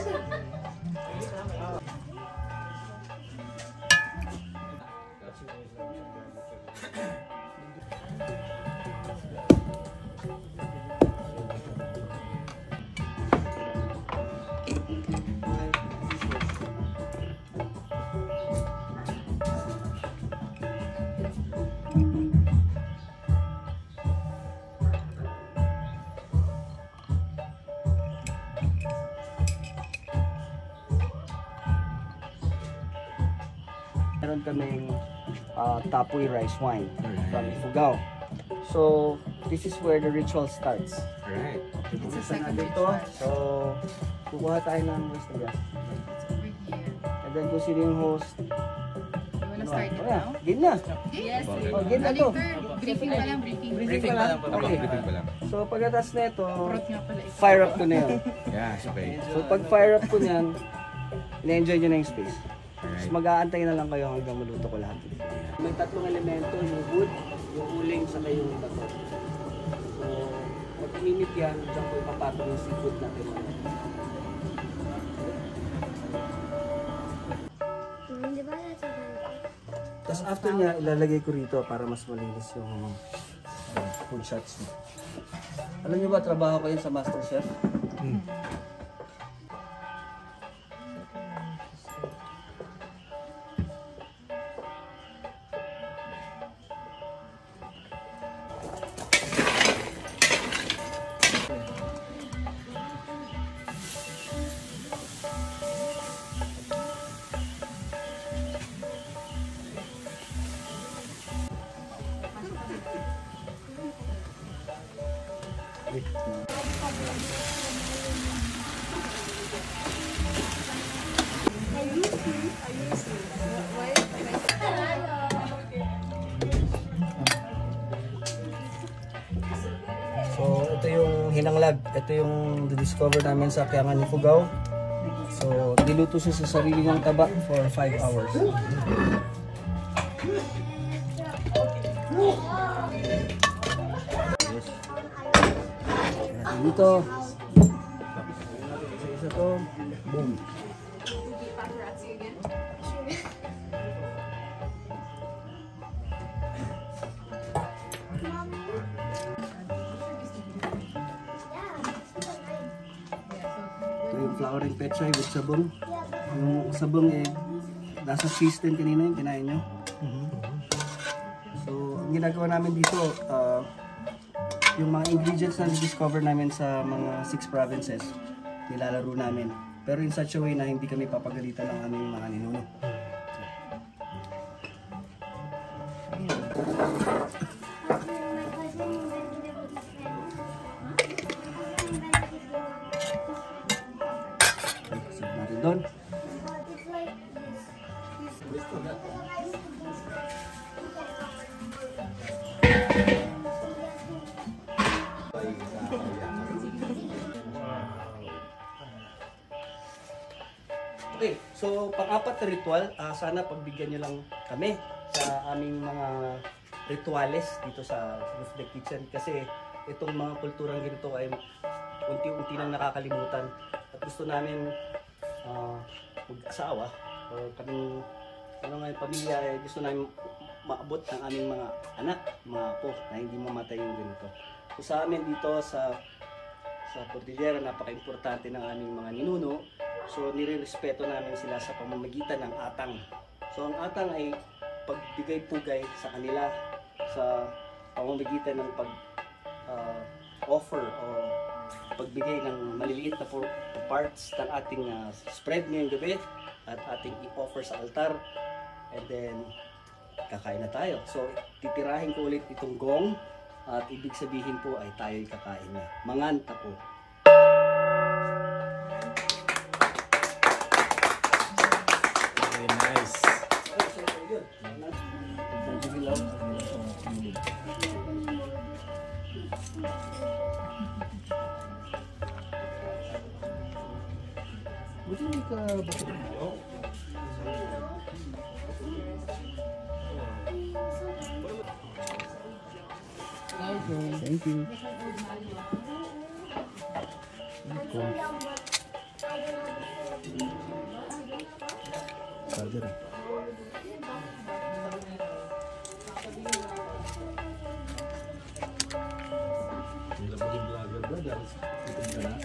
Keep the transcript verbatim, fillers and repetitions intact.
Meron kaming uh, tapoy rice wine from Ifugao. So, this is where the ritual starts. Alright. It's a second ritual. So, kukuha tayo ng West Gas. And then kung sino yung host, You wanna start it now? Game na. Yes. Oh, game na to. Briefing pa lang, briefing. Briefing pa lang. Okay. Briefing pa lang. So, pagkatas na ito, Prot nga pala ito. fire up ko na yun. Yeah, okay. So, pag fire up ko niyan, ina-enjoy nyo na yung space. Alright. So, mag-aantay na lang kayo hanggang maluto ko lahat. May tatlong elemento, yung wood, yung uling, saka yung bato. So, pag minute yan, dyan ko ipapatong yung seafood natin. Tapos after niya, ilalagay ko rito para mas malinis yung uh, food shots. Alam niyo ba, trabaho ko yun sa MasterChef? Hmm. So, ito yung hinanglag. Ito yung discover namin sa Kiangan Ifugao. So, diluto siya sa sarili niyang taba for five hours. Yes. Ayan, dito. Isa-isa to. Boom. Yung flowering pechay with sabong. Yung sabong eh, nasa cheese din kanina yung kinain nyo. So, ang ginagawa namin dito, uh, yung mga ingredients na discover namin sa mga six provinces, nilalaro namin. Pero in such a way na hindi kami papagalitan ng aming mga ninuno. Doon. Okay, so pang-apat na ritual, uh, sana pagbigyan nyo lang kami sa aming mga rituales dito sa Roof Deck Kitchen kasi itong mga kulturang ganito ay unti-unti nang nakakalimutan at gusto namin uh, mag-asawa o kaming ano nga yung pamilya eh, gusto namin maabot ng aming mga anak, mga apo na hindi mamatay yung ganito. So sa amin dito sa sa Cordillera, napaka-importante ng aming mga ninuno. So nire-respeto namin sila sa pamamagitan ng atang. So ang atang ay pagbigay-pugay sa kanila sa pamamagitan ng pag uh, offer o pagbigay ng maliliit na parts ng ating uh, spread ngayong gabi at ating i-offer sa altar, and then kakain na tayo. So titirahin ko ulit itong gong at ibig sabihin po ay tayo'y kakain na. Manganta po. Very nice. Buti hindi ka bakit? Oh. Thank you. Thank you. Charger eh. Hirap maging vlogger ba? Dahil itom ka na.